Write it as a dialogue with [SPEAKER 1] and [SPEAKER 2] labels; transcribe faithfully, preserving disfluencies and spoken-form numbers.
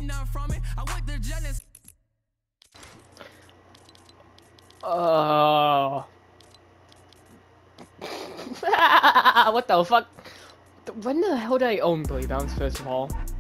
[SPEAKER 1] Uh, what the fuck? When the hell did I own Billy Bounce, first of all?